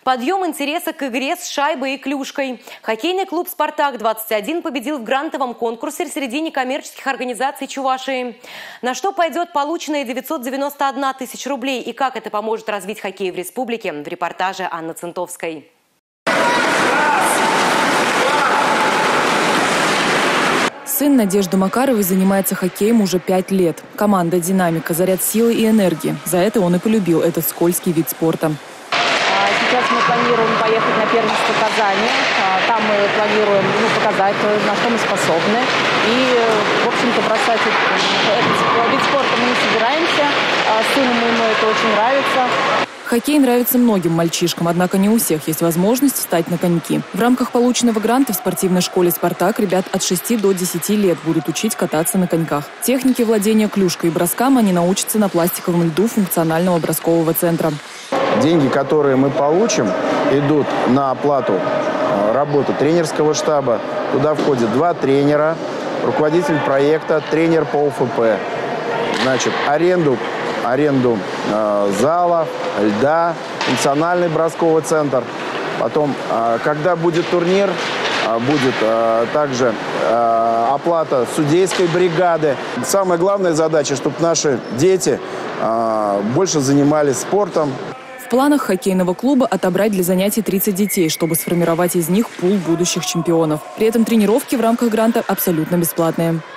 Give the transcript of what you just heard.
Подъем интереса к игре с шайбой и клюшкой. Хоккейный клуб «Спартак-21» победил в грантовом конкурсе среди некоммерческих организаций Чувашии. На что пойдет полученные 991 тысяча рублей и как это поможет развить хоккей в республике, в репортаже Анны Центовской. Сын Надежды Макаровой занимается хоккеем уже 5 лет. Команда «Динамика» заряд силы и энергии. За это он и полюбил этот скользкий вид спорта. Сейчас мы планируем поехать на первенство Казани. Там мы планируем показать, на что мы способны. И, в общем-то, бросать этот вид спорта мы не собираемся. Сыну моему это очень нравится. Хоккей нравится многим мальчишкам, однако не у всех есть возможность встать на коньки. В рамках полученного гранта в спортивной школе «Спартак» ребят от 6 до 10 лет будут учить кататься на коньках. Технике владения клюшкой и броскам они научатся на пластиковом льду функционального броскового центра. Деньги, которые мы получим, идут на оплату работы тренерского штаба. Туда входят 2 тренера, руководитель проекта, тренер по ОФП. Значит, аренду зала, льда, функциональный бросковый центр. Потом, когда будет турнир, будет также оплата судейской бригады. Самая главная задача, чтобы наши дети больше занимались спортом. В планах хоккейного клуба отобрать для занятий 30 детей, чтобы сформировать из них пул будущих чемпионов. При этом тренировки в рамках гранта абсолютно бесплатные.